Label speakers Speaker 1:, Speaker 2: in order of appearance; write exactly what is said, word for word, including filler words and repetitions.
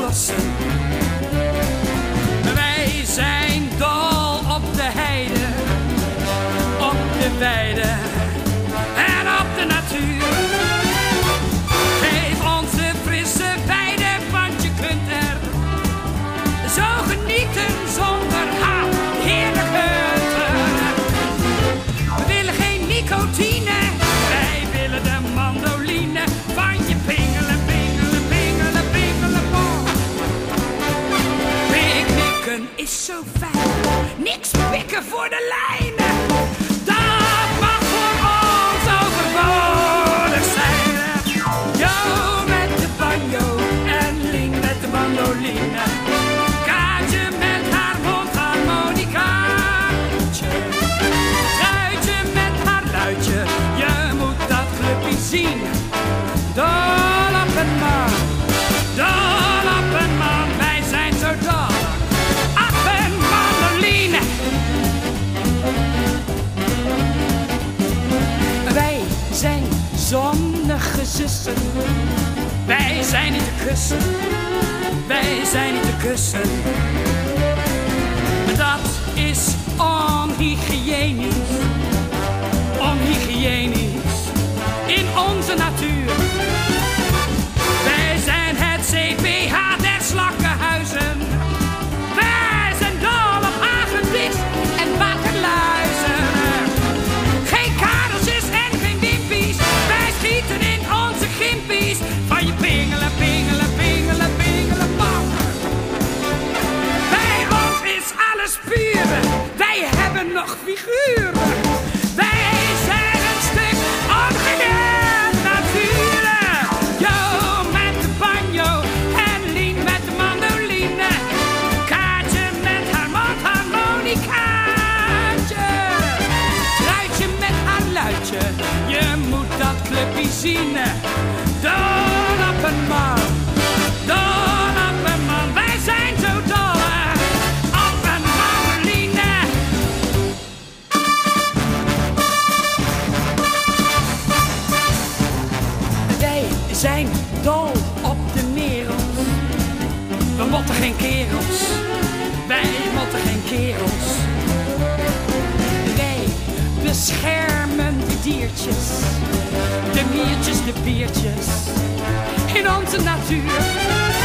Speaker 1: dassen. Wij zijn dol op de heide, op de weide en op de natuur. Geef ons de frisse weide, want je kunt er zo genieten zonder haat, heerlijk hutten. We willen geen nicotine, wij willen de mandoline van je pingelen, pingelen, pingelen, pingelen, bon. Picknicken is zo fijn, niks pikken voor de lijnen. Dat mag voor ons overbodig zijn. Jo met de banjo en Lien met de mandoline. Kaatje met haar mondharmonicaatje. Truitje met haar luidje, je moet dat clubje zien. Dol op een man, dol op een man, wij zijn zo dol op een mandoline. Wij zijn zonnige zussen, wij zijn niet te kussen, wij zijn niet te kussen. Dat is onhygiënisch, onhygiënisch in onze natuur. Wij zijn het C P H der slakkenhuizen. Wij zijn dol op hagedis en waterluizen. Geen kareltjes en geen wimpies, wij schieten in onze gimpies van je pingelen, pingelen, pingelen, pingelen, bam. Bij ons is alles puur, wij hebben nog figuren. Wij zijn een stuk ongekend natuur. Jo met de banjo en Lien met de mandoline. Kaatje met haar mondharmonicaatje. Truitje met haar luidje, je moet dat clubje zien. Dol op een man, dol op een man, wij zijn zo dol op een mandoline. Wij zijn dol op de merels. We motten geen kerels, wij motten geen kerels. Wij beschermen de diertjes, de miertjes, de biertjes in onze natuur.